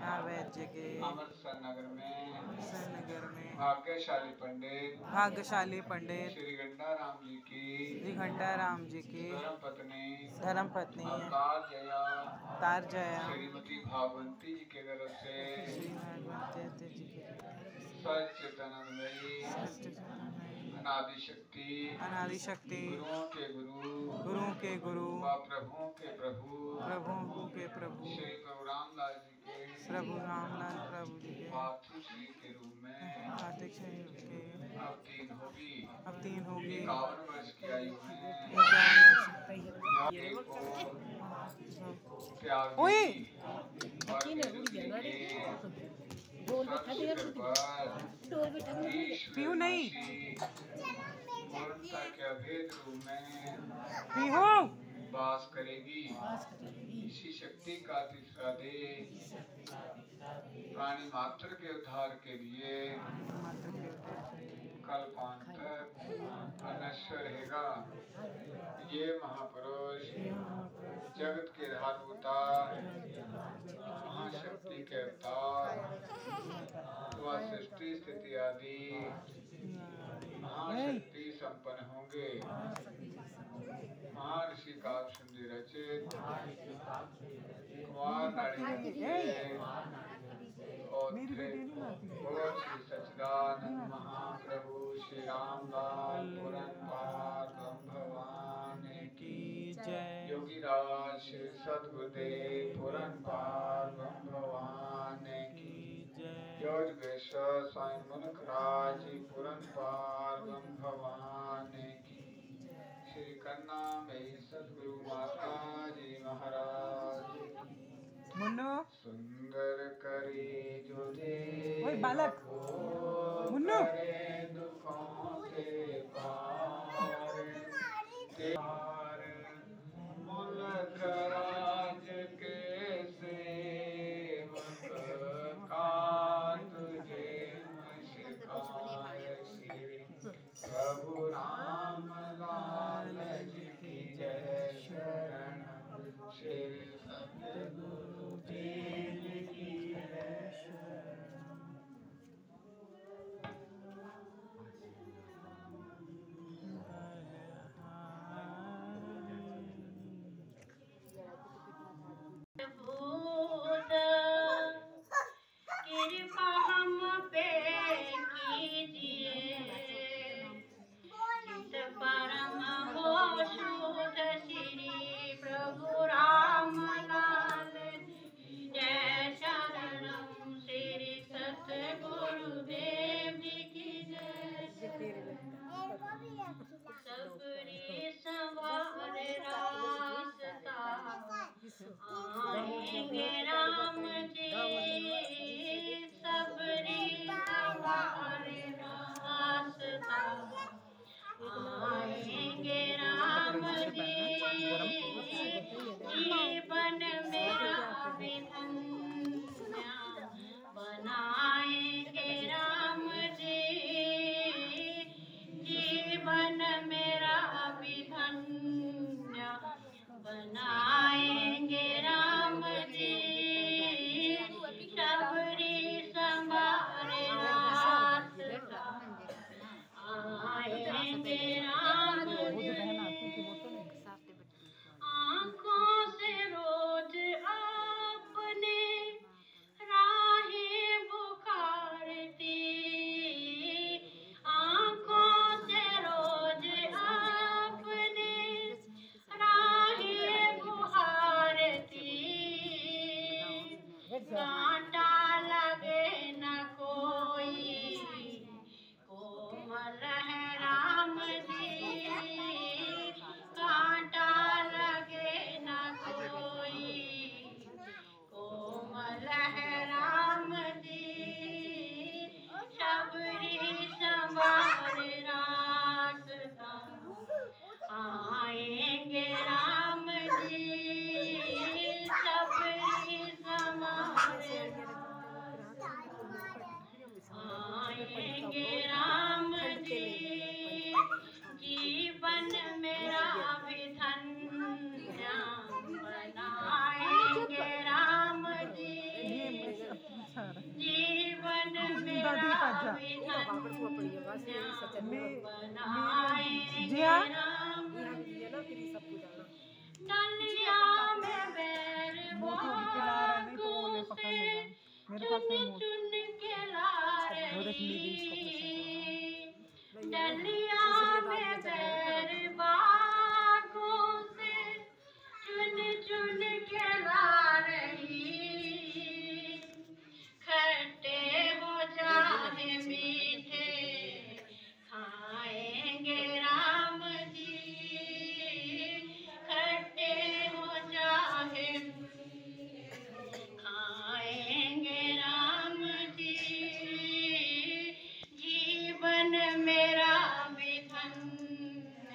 वैद्य के अमृतसर नगर में भाग्यशाली पंडित श्री घंटाराम जी की धर्मपत्नी तार जया श्रीमती भागवती जी के तरफ से सच्चिदानंदमयी अनादि शक्ति गुरुओं के गुरु व प्रभुओं के प्रभु श्री प्रभु रामलाल जी के प्रभु जी के पार्थिव शरीर के रूप में अब तीन होगी 51 वर्ष की आयु में त्याग पीहू नहीं के अभेद रूप में पीहू वास करेगी। इसी शक्ति का तीसरा दे प्राणी मात्र के उद्धार के लिए कल्पांतर अनश्वर रहेगा। ये महापुरुष जगत के धारभूता महाशक्ति के अवतार व सृष्टि स्थिति आदि महाशक्ति संपन्न होंगे। महर्षि कालसुंदरी रचित कुमार नाड़ी और श्री सच्चिदानंद महाप्रभु श्री रामलाल पुरंदर भगवान की जय। योगीराज श्री सद्गुरुदेव पुरंदर भगवान की जय। योगेश्वर स्वामी मुनकराज जी पुरंदर भगवान की। श्री कन्ना में सद्गुरु माता जी महाराज मुन्नो सुंदर करे जो दे बालक मुन्नो दुखों से पार मुल्क राज के सेवक का तुझे मुस्कान श्री प्रभु राम लाल जी की जय। शरण श्री सतगुरु देव की जय। कृपा हम पे कीजिए परम हो शुद्ध श्री प्रभु राम लाल जय। शरणम श्री सतगुरुदेव जी की जय। सबरी सवार रास्ता आएंगे राम जी। सबरी सवार रास्ता आएंगे राम जी। जीवन मेरा विधन्य बनाएंगे राम जी। जीवन मेरा विधन्य बनाएंगे राम जी। सबरी संवारे रास्ता आएंगे राम जी। आँखों से रोज आपने राहें पुकारती। आँखों से रोज आपने राहें पुकारती। कांटा लगे न कोई कोमल है राम जी। कांटा लगे न कोई कोमल है राम जी। सबरी संवार रास्ता आएंगे राम जी। सबरी संवार जिया डलिया में बैर मोती उठ के ला रहा है, नहीं तो वो ले पकड़ लेगा। मेरे पास नहीं मोती। चुन के ला वो देख ली गई इसको पसंद। डलिया में बैर बागों से चुन चुन के ला रही, खट्टे हो चाहे मीठे खाएंगे राम जी, खट्टे हो चाहे खाएंगे राम जी, जीवन मेरा भी धन्य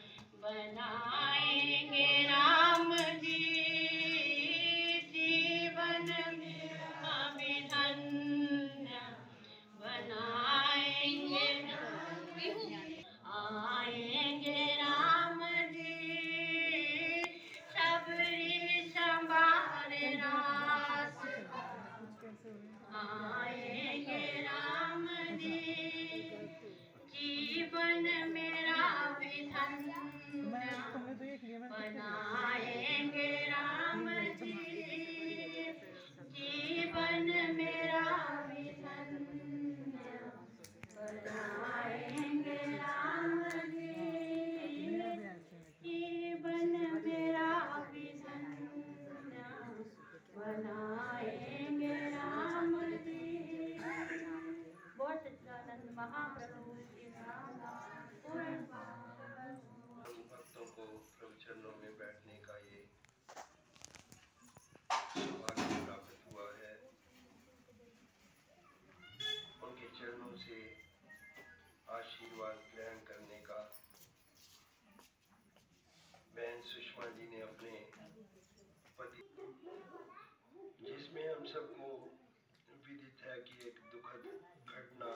बनाएंगे राम जी, जीवन मेरा भी धन्य बनाएंगे, आएंगे राम जी, सबरी संभार रास, आएंगे राम जी, जीवन मेरा भी धन्य तुमने तो एक लिया, मैं बनाएंगे राम जी, जीवन मेरा भी धन्य बनाएंगे राम जी, जीवन मेरा भी धन्य बनाएंगे राम जी। बोल सच्चिदानंद महाप्रभु की भक्तों को प्रभु चरणों में बैठने का ये सौभाग्य प्राप्त हुआ है। उनके चरणों से आशीर्वाद ग्रहण करने का बहन सुषमा जी ने अपने पति, जिसमें हम सबको विदित है कि एक दुखद घटना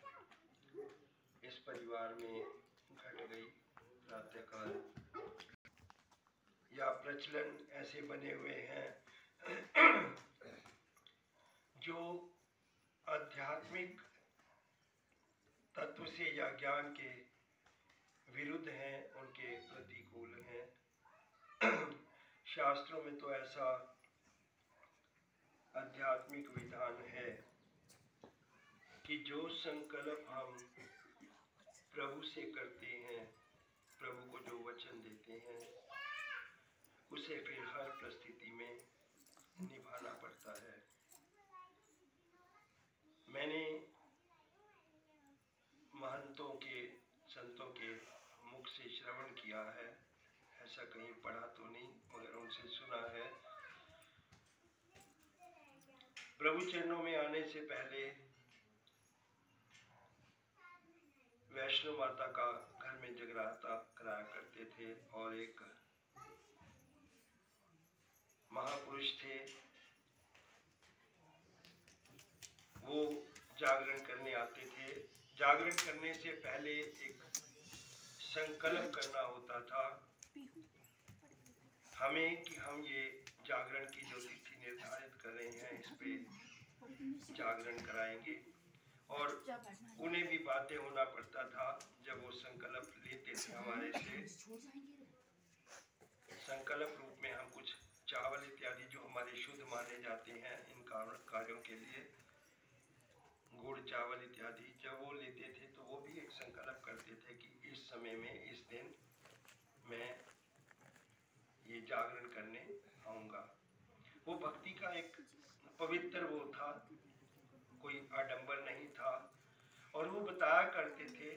इस परिवार में घट गई। प्रातःकाल या प्रचलन ऐसे बने हुए हैं जो आध्यात्मिक तत्व से या ज्ञान के विरुद्ध हैं, उनके प्रतिकूल हैं। शास्त्रों में तो ऐसा आध्यात्मिक विधान है कि जो संकल्प हम प्रभु से करते हैं, प्रभु को जो वचन देते हैं, उसे फिर हर परिस्थिति में निभाना पड़ता है। मैंने महंतों के, संतों के मुख से श्रवण किया है, ऐसा कहीं पढ़ा तो नहीं मगर उनसे सुना है। प्रभु चरणों में आने से पहले वैष्णो माता का घर में जगराता कराया करते थे और एक महापुरुष थे, वो जागरण करने आते थे। जागरण करने से पहले एक संकल्प करना होता था हमें कि हम ये जागरण की जो तिथि निर्धारित कर रहे हैं इस पे जागरण कराएंगे, और उन्हें भी बातें होना पड़ता था जब वो संकल्प लेते थे हमारे से। संकल्प रूप में हम कुछ चावल इत्यादि जो हमारे शुद्ध माने जाते हैं इन कार्यों के लिए, गुड़ चावल इत्यादि जब वो लेते थे तो वो भी एक संकल्प करते थे कि इस समय में इस दिन मैं ये जागरण करने आऊंगा। वो भक्ति का एक पवित्र वो था, कोई आडंबर नहीं था। और वो बताया करते थे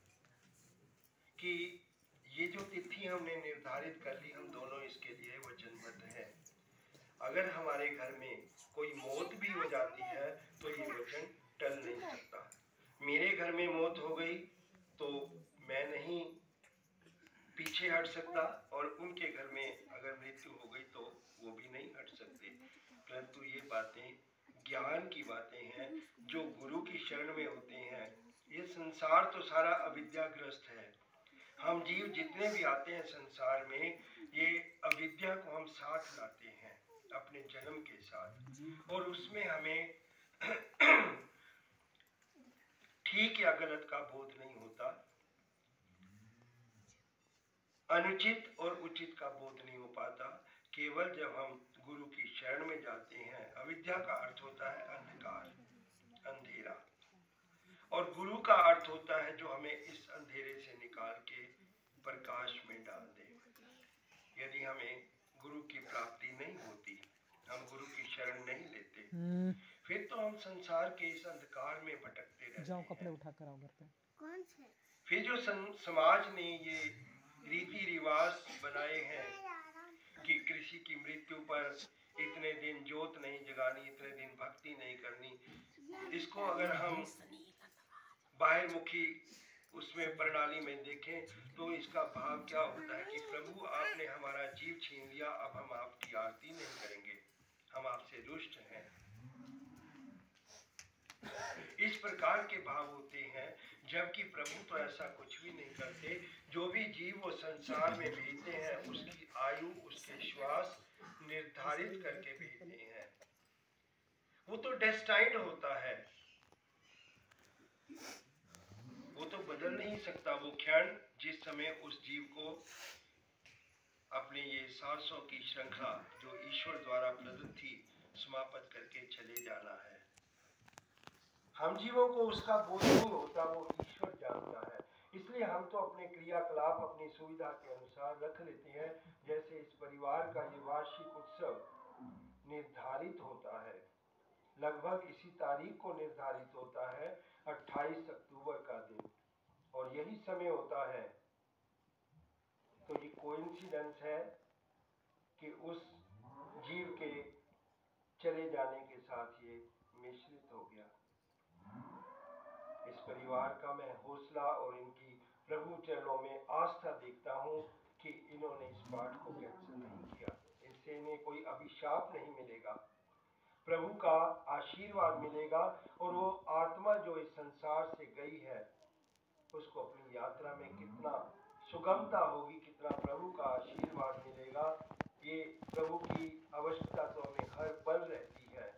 कि ये जो तिथि हमने निर्धारित कर ली, हम दोनों इसके लिए वचनबद्ध हैं। अगर हमारे घर में कोई मौत भी हो जाती है तो ये वचन टल नहीं सकता। मेरे घर में मौत हो गई तो मैं नहीं पीछे हट सकता, और उनके घर में अगर मृत्यु हो गई तो वो भी नहीं हट सकते। परंतु ये बातें ज्ञान की बातें हैं जो गुरु की शरण में होते हैं। ये संसार तो सारा अविद्याग्रस्त है। हम जीव जितने भी आते हैं संसार में, ये अविद्या को हम साथ लाते हैं अपने जन्म के साथ, और उसमें हमें ठीक या गलत का बोध नहीं होता, अनुचित और उचित का बोध नहीं हो पाता। केवल जब हम गुरु की शरण में जाते हैं, अविद्या का अर्थ होता है अंधकार, अंधेरा, और गुरु का अर्थ होता है जो हमें इस अंधेरे से निकाल के प्रकाश में डाल दे। यदि हमें गुरु की प्राप्ति नहीं होती, हम गुरु की शरण नहीं लेते, फिर तो हम संसार के इस अंधकार में भटकते रहते जाओ हैं। कपड़े उठा कर आओ घर पे। कौन से? फिर जो समाज ने ये रीति रिवाज बनाए हैं कि किसी की मृत्यु पर इतने दिन जोत नहीं जगानी, इतने दिन भक्ति नहीं करनी, इसको अगर हम बाहिर्मुखी उसमें प्रणाली में देखें तो इसका भाव क्या होता है कि प्रभु आपने हमारा जीव छीन लिया, अब हम आपकी आरती नहीं करेंगे, हम आपसे रुष्ट हैं। इस प्रकार के भाव होते हैं, जबकि प्रभु तो ऐसा कुछ भी नहीं करते। जो भी जीव वो संसार में भेजते हैं, उसकी आयु, उसके श्वास निर्धारित करके भेजते हैं। वो तो डेस्टाइन्ड होता है, वो तो बदल नहीं सकता। वो क्षण जिस समय उस जीव को अपने ये सांसों की श्रृंखला जो ईश्वर द्वारा प्रदत्त थी समाप्त करके चले जाना है। हम जीवों को उसका बोध नहीं होता, वो ईश्वर जानता है। इसलिए हम तो अपने क्रियाकलाप अपनी सुविधा के अनुसार रख लेते हैं। जैसे इस परिवार का ये वार्षिक उत्सव निर्धारित होता है, लगभग इसी तारीख को निर्धारित होता है, 28 अक्टूबर का दिन, और यही समय होता है। तो ये कोइंसिडेंस है कि उस जीव के चले जाने के साथ ये मिश्रित हो गया। इस परिवार का मैं हौसला और इनकी प्रभु चरणों में आस्था देखता हूँ कि इन्होंने इस पाठ को कैंसिल नहीं किया। इससे इन्हें कोई अभिशाप नहीं मिलेगा, प्रभु का आशीर्वाद मिलेगा, और वो आत्मा जो इस संसार से गई है उसको अपनी यात्रा में कितना सुगमता होगी, कितना प्रभु का आशीर्वाद मिलेगा। ये प्रभु की आवश्यकता तो हमें हर पल रहती है।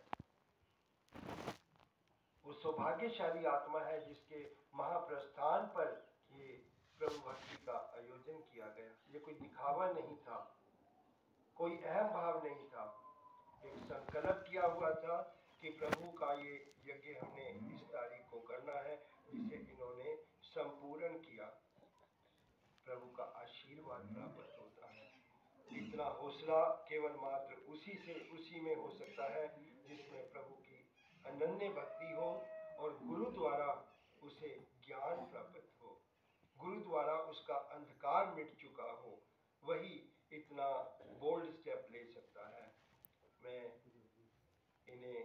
वो सौभाग्यशाली आत्मा है जिसके महाप्रस्थान पर ये प्रभु भक्ति का आयोजन किया गया। ये कोई दिखावा नहीं था, कोई अहम भाव नहीं था, एक संकल्प किया हुआ था कि प्रभु का ये यज्ञ हमने इस तारीख को करना है, जिसे इन्होंने संपूर्ण किया। प्रभु का आशीर्वाद प्राप्त होता है। इतना हौसला केवल मात्र उसी में हो सकता है जिसमें प्रभु की अनन्य भक्ति हो और गुरु द्वारा उसे ज्ञान प्राप्त हो, गुरु द्वारा उसका अंधकार मिट चुका हो, वही इतना बोल्ड स्टेप ले सकता है। मैं इन्हें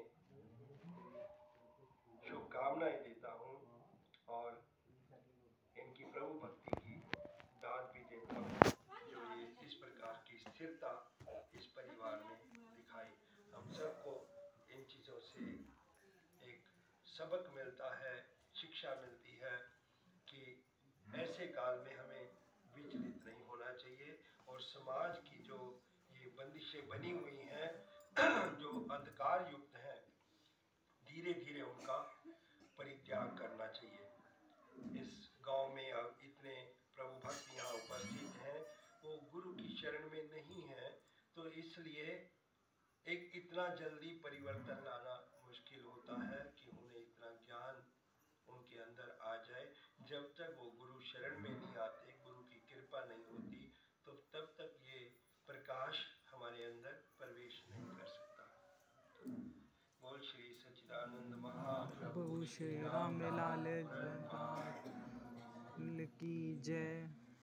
शुभकामनाएं देता हूँ और इनकी प्रभु भक्ति की दाद भी देता हूँ, जो ये इस प्रकार की स्थिरता इस परिवार में दिखाई। हम सबको इन चीज़ों से एक सबक मिलता है, शिक्षा मिलती है कि ऐसे काल में हमें विचलित नहीं होना चाहिए, और समाज की जो ये बंदिशें बनी हुई हैं जो अंधकार युक्त हैं, धीरे धीरे उनका परित्याग करना चाहिए। इस गांव में अब इतने प्रभु भक्त यहाँ उपस्थित हैं, वो गुरु की शरण में नहीं है, तो इसलिए एक इतना जल्दी परिवर्तन लाना मुश्किल होता है कि उन्हें इतना ज्ञान उनके अंदर आ जाए। जब तक वो गुरु शरण में नहीं आते, गुरु की कृपा नहीं होती, तो तब तक ये प्रकाश हमारे अंदर प्रवेश नहीं कर सकता। बोल श्री सच्चिदानंद महाप्रभु प्रभु श्री राम लाल की जय।